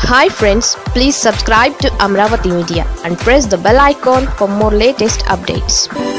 Hi friends, please subscribe to Amaravathi Media and press the bell icon for more latest updates.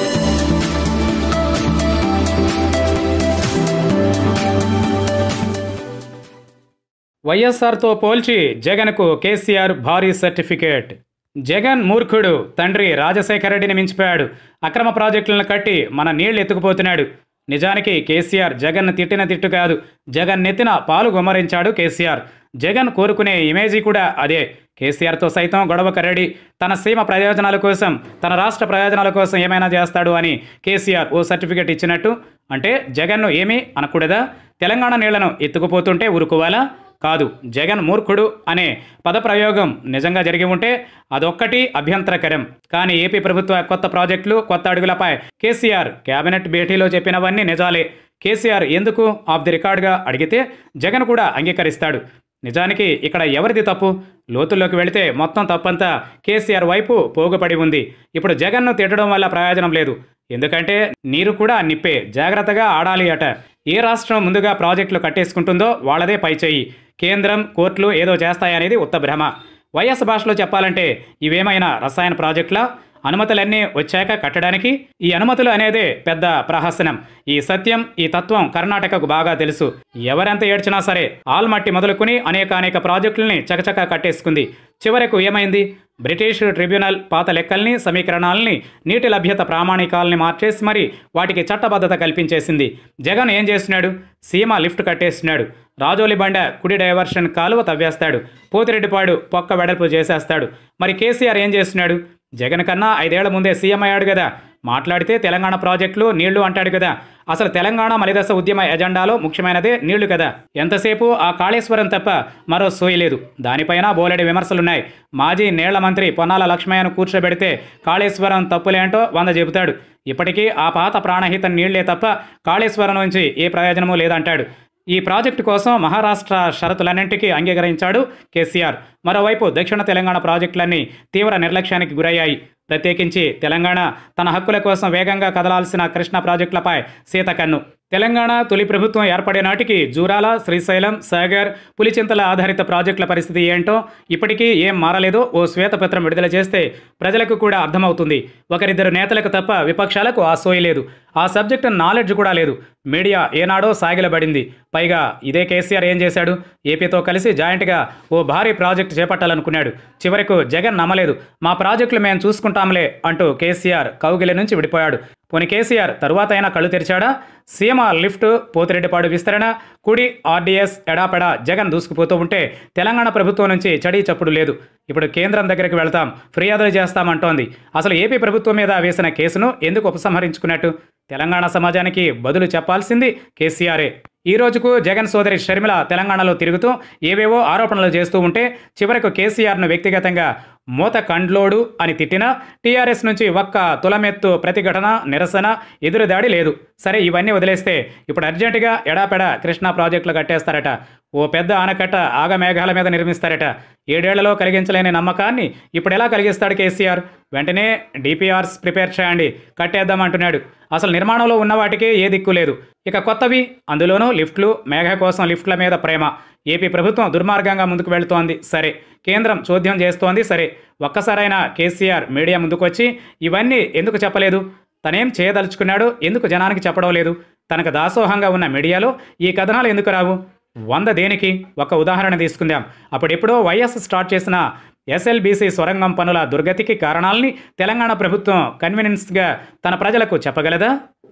YSR తో పోల్చి జగన్కు కేసీఆర్ భారీ certificate. Jagan మూర్ఖుడు, తండ్రి రాజశేఖర రెడ్డిని మించిపోయాడు. అక్రమ ప్రాజెక్టులను కట్టి మన నీళ్లు ఎత్తుకుపోతున్నాడు. నిజానికి కేసీఆర్ జగన్ను తిట్టిన తిట్టు కాదు, జగన్ నెత్తిన పాలు గుమ్మరించాడు కేసీఆర్. జగన్ కోరుకునే ఇమేజీ కూడా అదే. కేసీఆర్తో సైతం గొడవకు రెడీ. తన సీమ ప్రయోజనాల కోసం, తన రాష్ట్ర ప్రయోజనాల కోసం ఏమైనా చేస్తాడు అని కేసీఆర్ ఓ సర్టిఫికేట్ ఇచ్చినట్టు. అంటే జగన్ను ఏమీ అనకూడదా? తెలంగాణ నీళ్లను ఎత్తుకుపోతుంటే ఊరుకోవాలా? కాదు. జగన్ మూర్ఖుడు అనే పదప్రయోగం నిజంగా జరిగి ఉంటే అదొక్కటి అభ్యంతరకరం. కానీ ఏపీ ప్రభుత్వ కొత్త ప్రాజెక్టులు, కొత్త అడుగులపై కేసీఆర్ కేబినెట్ భేటీలో చెప్పినవన్నీ నిజాలే. కేసీఆర్ ఎందుకు ఆఫ్ ది రికార్డ్గా అడిగితే జగన్ కూడా అంగీకరిస్తాడు. నిజానికి ఇక్కడ ఎవరిది తప్పు? లోతుల్లోకి వెళితే మొత్తం తప్పంతా కేసీఆర్ వైపు పోగుపడి ఉంది. ఇప్పుడు జగన్ను తిట్టడం వల్ల ప్రయోజనం లేదు. ఎందుకంటే నీరు కూడా నిప్పే, జాగ్రత్తగా ఆడాలి అట. ఏ రాష్ట్రం ముందుగా ప్రాజెక్టులు కట్టేసుకుంటుందో వాళ్ళదే పైచేయి. కేంద్రం, కోర్టులు ఏదో చేస్తాయనేది ఉత్త భ్రమ. వైఎస్ భాషలో చెప్పాలంటే ఇవేమైనా రసాయన ప్రాజెక్టులా? అనుమతులన్నీ వచ్చాక కట్టడానికి? ఈ అనుమతులు అనేదే పెద్ద ప్రహసనం. ఈ సత్యం, ఈ తత్వం కర్ణాటకకు బాగా తెలుసు. ఎవరెంత ఏడ్చినా సరే ఆల్మట్టి మొదలుకుని అనేక ప్రాజెక్టుల్ని చకచకా కట్టేసుకుంది. చివరకు ఏమైంది? బ్రిటిష్ ట్రిబ్యునల్ పాత లెక్కల్ని, సమీకరణాలని, నీటి లభ్యత ప్రామాణికాలని మార్చేసి మరి వాటికి చట్టబద్ధత కల్పించేసింది. జగన్ ఏం చేస్తున్నాడు? సీమ లిఫ్ట్ కట్టేస్తున్నాడు. రాజోలి బండ కుడి డైవర్షన్ కాలువ తవ్వేస్తాడు. పోతిరెడ్డిపాడు పొక్క వెడల్పు చేసేస్తాడు. మరి కేసీఆర్ ఏం చేస్తున్నాడు? జగన్ కన్నా 5 ఏళ్ల ముందే సీఎం అయ్యాడు కదా. మాట్లాడితే తెలంగాణ ప్రాజెక్టులు, నీళ్లు అంటాడు కదా. అసలు తెలంగాణ మలిదశ ఉద్యమ ఎజెండాలో ముఖ్యమైనదే నీళ్లు కదా. ఎంతసేపు ఆ కాళేశ్వరం తప్ప మరో సోయి లేదు. దానిపైన బోలెడి విమర్శలున్నాయి. మాజీ నీళ్ల మంత్రి పొన్నాల లక్ష్మయ్యను కూర్చోబెడితే కాళేశ్వరం తప్పులేంటో 100 చెబుతాడు. ఇప్పటికీ ఆ పాత ప్రాణహిత నీళ్లే తప్ప కాళేశ్వరం నుంచి ఏ ప్రయోజనమూ లేదంటాడు. ఈ ప్రాజెక్టు కోసం మహారాష్ట్ర షరతులన్నింటికీ అంగీకరించాడు కేసీఆర్. మరోవైపు దక్షిణ తెలంగాణ ప్రాజెక్టులన్నీ తీవ్ర నిర్లక్ష్యానికి గురయ్యాయి. ప్రత్యేకించి తెలంగాణ తన హక్కుల కోసం వేగంగా కదలాల్సిన కృష్ణా ప్రాజెక్టులపై సీతకన్ను. తెలంగాణ తొలి ప్రభుత్వం ఏర్పడే నాటికి జూరాల, శ్రీశైలం, సాగర్, పులిచింతల ఆధారిత ప్రాజెక్టుల పరిస్థితి ఏంటో ఇప్పటికీ ఏం మారలేదో ఓ శ్వేతపత్రం విడుదల చేస్తే ప్రజలకు కూడా అర్థమవుతుంది. ఒకరిద్దరు నేతలకు తప్ప విపక్షాలకు ఆ సోయి లేదు. ఆ సబ్జెక్టు నాలెడ్జ్ కూడా లేదు. మీడియా ఏనాడో సాగిలబడింది. పైగా ఇదే కేసీఆర్ ఏం చేశాడు? ఏపీతో కలిసి జాయింట్గా ఓ భారీ ప్రాజెక్టు చేపట్టాలనుకున్నాడు. చివరకు జగన్ నమ్మలేదు. మా ప్రాజెక్టులు మేము చూసుకుంటాంలే అంటూ కేసీఆర్ కౌగిలి నుంచి విడిపోయాడు. పోనీ కేసీఆర్ తరువాత అయినా కళ్ళు తెరిచాడా? సీమ లిఫ్ట్, పోతిరెడ్డిపాడు విస్తరణ, కుడి ఆర్డీఎస్ ఎడాపెడా జగన్ దూసుకుపోతూ ఉంటే తెలంగాణ ప్రభుత్వం నుంచి చడీ చప్పుడు లేదు. ఇప్పుడు కేంద్రం దగ్గరికి వెళ్తాం, ఫిర్యాదులు చేస్తామంటోంది. అసలు ఏపీ ప్రభుత్వం మీద వేసిన కేసును ఎందుకు ఉపసంహరించుకున్నట్టు? తెలంగాణ సమాజానికి బదులు చెప్పాల్సింది కేసీఆరే. ఈ రోజుకు జగన్ సోదరి షర్మిల తెలంగాణలో తిరుగుతూ ఏవేవో ఆరోపణలు చేస్తూ ఉంటే చివరకు కేసీఆర్ను వ్యక్తిగతంగా మూత కండ్లోడు అని తిట్టినా టీఆర్ఎస్ నుంచి ఒక్క తులమెత్తు ప్రతిఘటన, నిరసన, ఎదురుదాడి లేదు. సరే, ఇవన్నీ వదిలేస్తే ఇప్పుడు అర్జెంటుగా ఎడాపెడా కృష్ణా ప్రాజెక్టులు కట్టేస్తారట. ఓ పెద్ద ఆనకట్ట ఆగమేఘాల మీద నిర్మిస్తారట. 7 ఏళ్లలో కలిగించలేని నమ్మకాన్ని ఇప్పుడు ఎలా కలిగిస్తాడు కేసీఆర్? వెంటనే డిపిఆర్స్ ప్రిపేర్ చేయండి, కట్టేద్దామంటున్నాడు. అసలు నిర్మాణంలో ఉన్న వాటికే ఏ దిక్కు లేదు. ఇక కొత్తవి, అందులోనూ లిఫ్ట్లు, మేఘ కోసం లిఫ్ట్ల మీద ప్రేమ. ఏపీ ప్రభుత్వం దుర్మార్గంగా ముందుకు వెళుతోంది సరే, కేంద్రం చోద్యం చేస్తోంది సరే. ఒక్కసారైనా కేసీఆర్ మీడియా ముందుకొచ్చి ఇవన్నీ ఎందుకు చెప్పలేదు? తనేం చేయదలుచుకున్నాడు ఎందుకు జనానికి చెప్పడం లేదు? తనకు దాసోహంగా ఉన్న మీడియాలో ఈ కథనాలు ఎందుకు రావు? 100 దేనికి? ఒక ఉదాహరణ తీసుకుందాం. అప్పుడెప్పుడో వైఎస్ స్టార్ట్ చేసిన ఎస్ఎల్బీసీ సొరంగం పనుల దుర్గతికి కారణాలని తెలంగాణ ప్రభుత్వం కన్వీనియన్స్గా తన ప్రజలకు చెప్పగలదా?